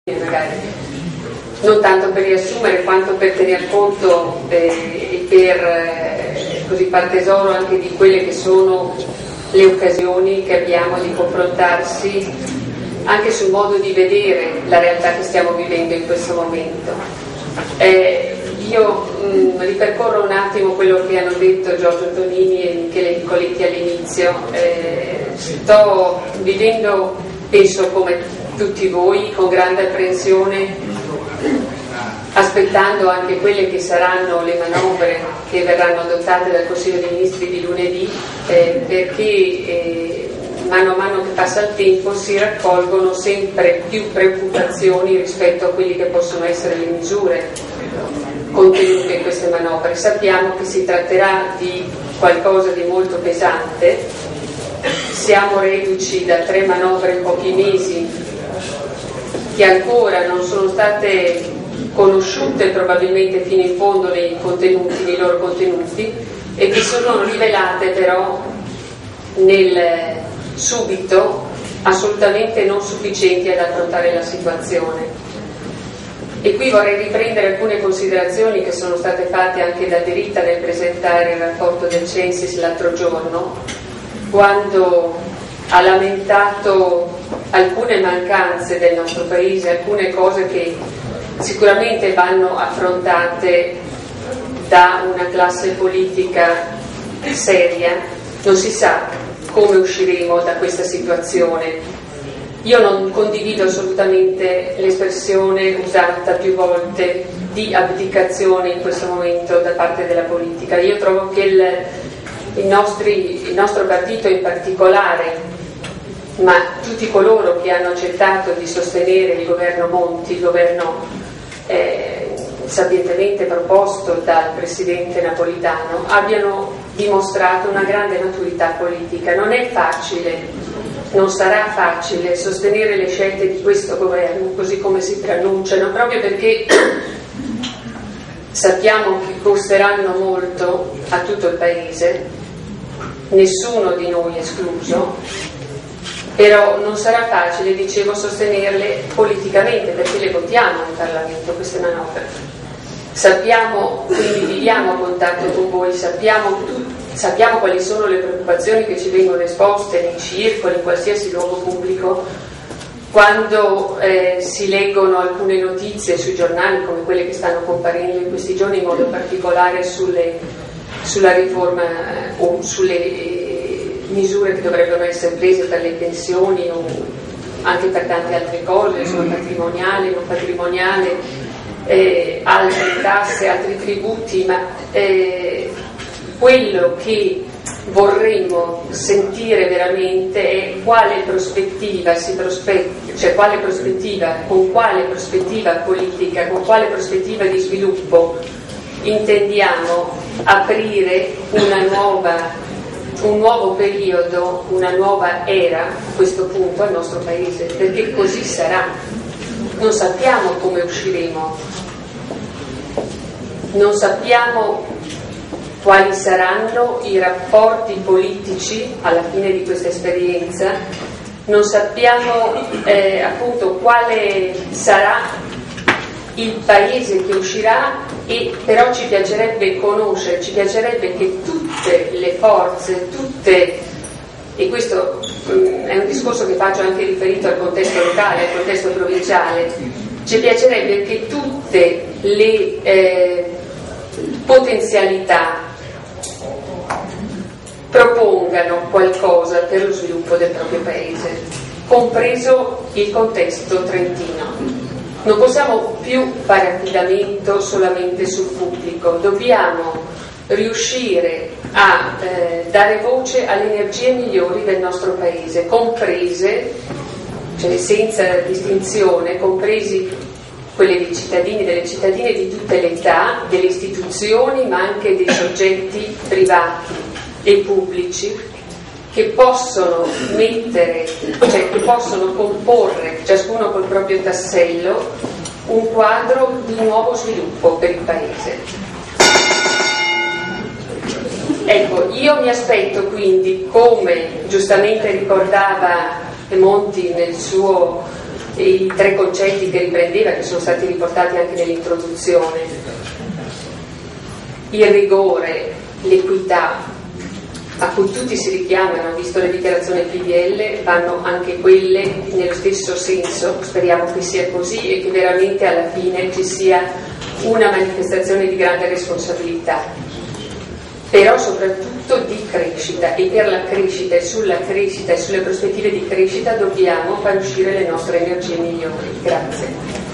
magari non tanto per riassumere quanto per tener conto e per così far tesoro anche di quelle che sono le occasioni che abbiamo di confrontarsi anche sul modo di vedere la realtà che stiamo vivendo in questo momento. Io ripercorro un attimo quello che hanno detto Giorgio Tonini e Michele Nicoletti all'inizio. Sto vivendo, penso come tutti voi, con grande apprensione, aspettando anche quelle che saranno le manovre che verranno adottate dal Consiglio dei Ministri di lunedì, perché mano a mano che passa il tempo si raccolgono sempre più preoccupazioni rispetto a quelle che possono essere le misure contenute in queste manovre. Sappiamo che si tratterà di qualcosa di molto pesante, siamo reduci da 3 manovre in pochi mesi che ancora non sono state conosciute probabilmente fino in fondo nei loro contenuti, e che sono rivelate però nel subito assolutamente non sufficienti ad affrontare la situazione. E qui vorrei riprendere alcune considerazioni che sono state fatte anche da De Rita nel presentare il rapporto del Censis l'altro giorno, quando ha lamentato alcune mancanze del nostro paese, alcune cose che sicuramente vanno affrontate da una classe politica seria. Non si sa come usciremo da questa situazione. Io non condivido assolutamente l'espressione usata più volte di abdicazione in questo momento da parte della politica. Io trovo che il nostro partito in particolare, ma tutti coloro che hanno accettato di sostenere il governo Monti, il governo sapientemente proposto dal presidente Napolitano, abbiano dimostrato una grande maturità politica. Non è facile, non sarà facile sostenere le scelte di questo governo così come si preannunciano, proprio perché sappiamo che costeranno molto a tutto il paese, nessuno di noi escluso, però non sarà facile, dicevo, sostenerle politicamente, perché le votiamo in Parlamento queste manovre. Sappiamo, quindi viviamo a contatto con voi, sappiamo quali sono le preoccupazioni che ci vengono esposte nei circoli, in qualsiasi luogo pubblico, quando si leggono alcune notizie sui giornali come quelle che stanno comparendo in questi giorni, in modo particolare sulla riforma o sulle misure che dovrebbero essere prese per le pensioni o anche per tante altre cose, sul patrimoniale, non patrimoniale, altre tasse, altri tributi, ma quello che vorremmo sentire veramente è quale prospettiva con quale prospettiva politica, con quale prospettiva di sviluppo intendiamo aprire un nuovo periodo, una nuova era a questo punto al nostro paese, perché così sarà. Non sappiamo come usciremo, non sappiamo quali saranno i rapporti politici alla fine di questa esperienza, non sappiamo appunto quale sarà il paese che uscirà, e però ci piacerebbe conoscere, ci piacerebbe che tutte le forze, e questo è un discorso che faccio anche riferito al contesto locale, al contesto provinciale, ci piacerebbe che tutte le potenzialità propongano qualcosa per lo sviluppo del proprio paese, compreso il contesto trentino. Non possiamo più fare affidamento solamente sul pubblico, dobbiamo riuscire a dare voce alle energie migliori del nostro paese, comprese, cioè senza distinzione, compresi quelle dei cittadini, delle cittadine di tutte le età, delle istituzioni, ma anche dei soggetti privati e pubblici che possono che possono comporre, ciascuno col proprio tassello, un quadro di nuovo sviluppo per il paese. Ecco, io mi aspetto quindi, come giustamente ricordava Monti nel suo i 3 concetti che riprendeva, che sono stati riportati anche nell'introduzione: il rigore, l'equità, a cui tutti si richiamano, visto le dichiarazioni PDL, vanno anche quelle nello stesso senso. Speriamo che sia così e che veramente alla fine ci sia una manifestazione di grande responsabilità, però soprattutto di crescita, e per la crescita e sulla crescita e sulle prospettive di crescita dobbiamo far uscire le nostre energie migliori. Grazie.